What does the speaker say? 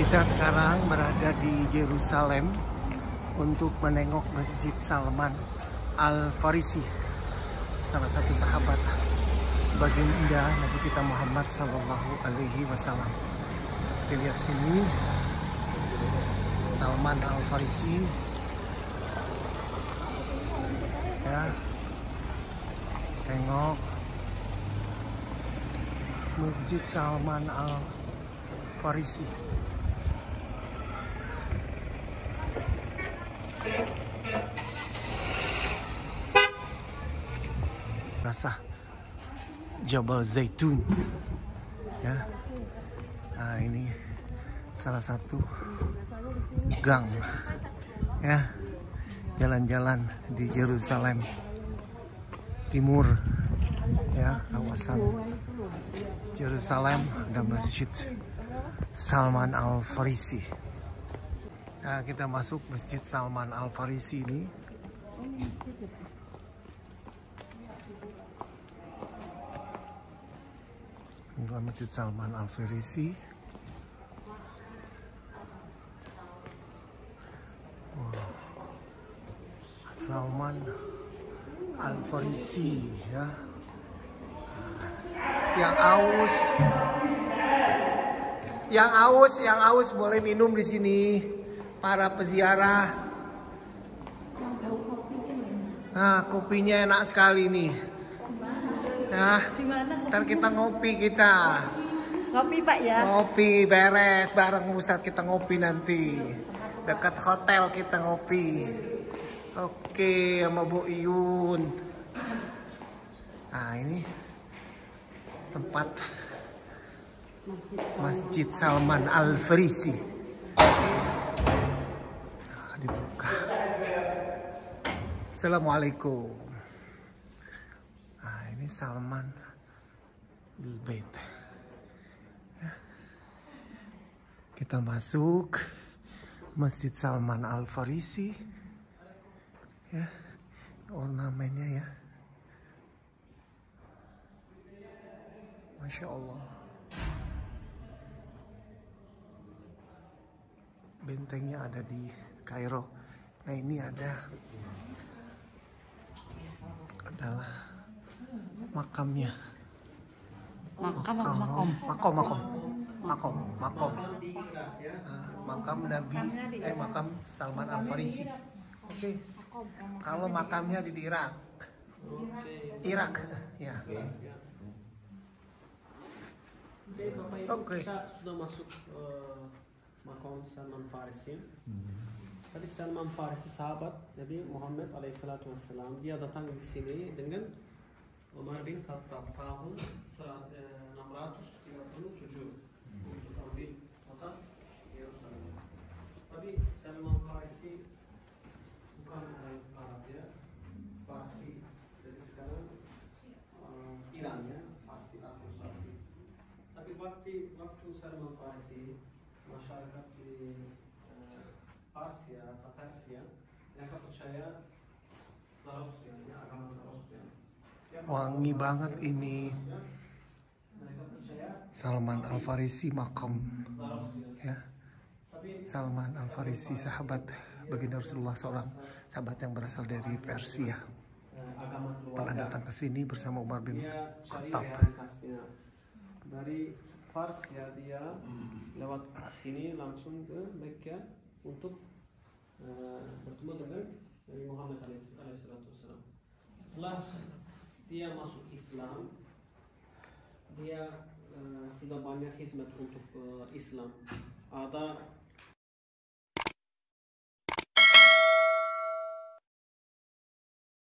Kita sekarang berada di Yerusalem untuk menengok Masjid Salman Al-Farisi, salah satu sahabat baginda Nabi kita Muhammad Sallallahu Alaihi Wasallam. Kita lihat sini Salman Al-Farisi, ya, tengok Masjid Salman Al-Farisi. Rasa Jabal Zaitun, ya. Nah, ini salah satu gang, ya, jalan-jalan di Yerusalem Timur, ya, kawasan Yerusalem. Ada Masjid Salman Al-Farisi. Nah, kita masuk Masjid Salman Al-Farisi ini. Inilah Masjid Salman Al-Farisi. Wow. Salman Al-Farisi, ya. Yang aus boleh minum di sini. Para peziarah. Nah, kopinya enak sekali nih. Nah, ntar kita ngopi kita. Ngopi Pak ya? Ngopi beres bareng Ustadz, kita ngopi nanti. Dekat hotel kita ngopi. Oke, sama Bu Iyun. Nah, ini tempat Masjid Salman Al-Farisi. Dibuka. Assalamualaikum. Nah, ini Salman bil Bait. Ya. Kita masuk Masjid Salman Al-Farisi. Ya. Ornamennya, ya. Masya Allah. Bentengnya ada di Kairo. Nah, ini adalah makamnya. Makam Nabi, makam Salman Al-Farisi. Oke. Kalau makamnya di Irak. Ya. Oke. Kita sudah masuk makam Salman Farisi. Tadi Salman Farisi sahabat Nabi Muhammad alaihissalatu wassalam. Dia datang di sini dengan Umar bin Khattab tahun 637 untuk ambil kota Yerusalem. Tapi Salman Farisi bukan orang Arab, ya, Farsi. Jadi sekarang Iran, ya, Farsi, asli Farsi. Tapi waktu Salman Farisi, masyarakat di Persia, mereka percaya Zoroastrian, ya, agama Zoroastrian. Wangi banget ini. Salman Al-Farisi makam, ya. Salman Al-Farisi sahabat baginda Rasulullah, seorang sahabat yang berasal dari Persia. Pernah datang ke sini bersama Umar bin Khattab. Dari Fars, ya, dia lewat sini langsung ke Mekah untuk bertemu dengan Nabi Muhammad alaihissalam. Setelah dia masuk Islam, dia sudah banyak hizmat untuk Islam. Ada